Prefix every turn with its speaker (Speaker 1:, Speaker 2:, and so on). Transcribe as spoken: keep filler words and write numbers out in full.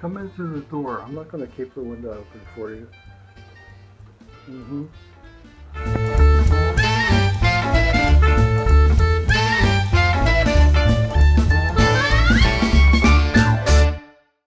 Speaker 1: come in through the door. I'm not going to keep the window open for you. Mm-hmm.